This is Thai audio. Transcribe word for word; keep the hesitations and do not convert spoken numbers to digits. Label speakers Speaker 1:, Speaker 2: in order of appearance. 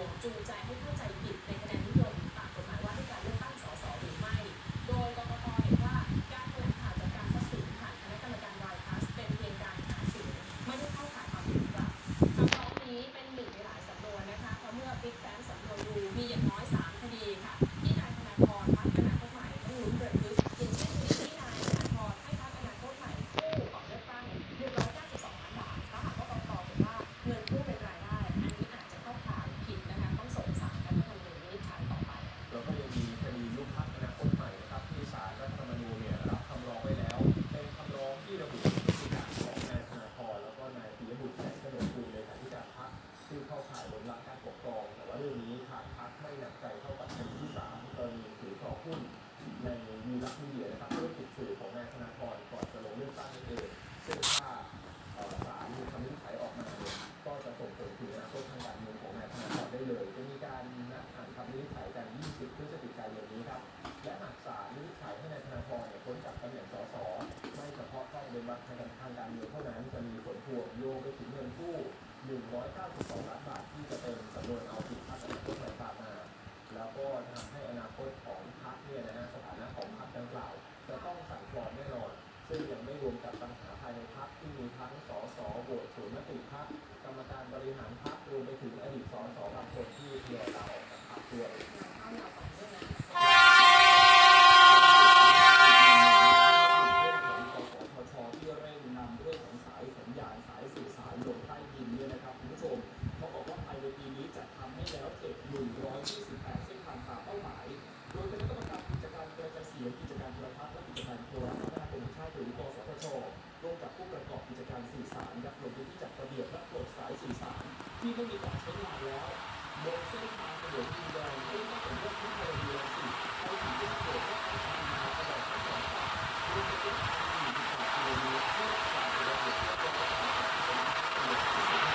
Speaker 1: วงจูงใจให้เข้าใจผิดในคะแนนนิยมตามกฎหมายว่าด้วยการเลือกตั้งสสหรือไม่โดยกกต.เห็นว่าการแถลงข่าวจากการตัดสินผ่านคณะกรรมการวายพลัสเป็นเพียงการหาเสียงไม่ได้เข้าข่ายความผิดกลับคำร้องนี้เป็นหนึ่งในหลายสำนวนนะคะเพราะเมื่อบิ๊กแฟนสำนวนดูมีอย่างน้อยสามคดีค่ะที่นายธนาธรพรรคอนาคตใหม่ต้องลุ้นระทึกอย่างเช่นคดีที่นายธนาธรให้พรรคอนาคตใหม่กู้ก่อนเลือกตั้งหนึ่งร้อยเก้าสิบสองล้านบาทถ้าหากว่ากกต.เห็นว่าเงินกู้เป็นรายได้อันนี้อาจจะเข้าข่ายผิดนะคะต้องส่งศาลรัฐธรรมนูญวินิจฉัยต่อไป
Speaker 2: แล้วก็ยังมีคดียุบพรรคอนาคตใหม่นะครับที่ศาลรัฐธรรมนูญเนี่ยรับคำร้องไว้แล้วเป็นคำร้องที่ระบุพฤติการของนายธนาธรแล้วก็นายปิยบุตรแสงกนกกุลเลขาธิการพรรคซึ่งเข้าข่ายล้มล้างการปกครองแต่ว่าเรื่องนี้ทางพรรคไม่หนักใจเท่ากับคดีที่สามกรณีถือครองหุ้นในวีลักษณ์มีเดียนะครับเรื่องติดสื่อของนายธนาธรก่อนจะลงเลือกตั้งนั่นเองซึ่งถ้าศาลมีคำวินิจฉัยออกมาเนี่ยก็จะส่งผลถึงอนาคตทางการเมืองของนายธนาธรได้เลยจะมีการนัดอ่านคำวินิจฉัยกันยี่สิบพฤศจิกายนนี้ครับและหากศาลวินิจฉัยให้นายธนาธรเนี่ยพ้นจากตำแหน่งสสไม่เฉพาะต้องเป็นบัตรทางการเมืองเท่านั้นจะมีผลพวงโยงไปถึงเงินกู้หนึ่งร้อยเก้าสิบสองล้านบาทที่จะเป็นสำนวนเอาผิดพรรคอนาคตใหม่ตามมาแล้วก็ทำให้อนาคตของพรรคเนี่ยนะฮะสถานะของพรรคดังกล่าวจะต้องสั่นคลอนแน่นอนซึ่งยังไม่รวมกับปัญหาภายในพรรคที่มีทั้งสสโหวตสวนมติพรรคกรรมการบริหารพรรครวมไปถึงอดีตสสบางคนที่ทยอยลาออกจากพรรคด้วยที่เร่งนำเรื่องของสายสัญญาณสายสื่อสารลงใต้ดินเนี่ยนะครับคุณผู้ชมเขาบอกว่าภายในปีนี้จะทำให้แล้วเสร็จหนึ่งร้อยยี่สิบแปดเส้นทางตามเป้าหมายโดยคณะกรรมการกิจการกระจายเสียงกิจการโทรทัศน์และกิจการโทรคมนาคมแห่งชาติหรือกสทช.ร่วมกับผู้ประกอบกิจการสื่อสารยักลงพื้นที่จัดระเบียบและปลดสายสื่อสารที่ไม่มีการใช้งานแล้วบนเส้นทางถนนดินแดงที่ต้องเป็นเรื่องที่พลเรือนสิไปถึงแยกโขดและไปทางมาตลอดทั้งสองฝั่งรวมไปถึงทางหนึ่งที่จากกิโลเมตรเพื่อการระเบียบและการจัดการ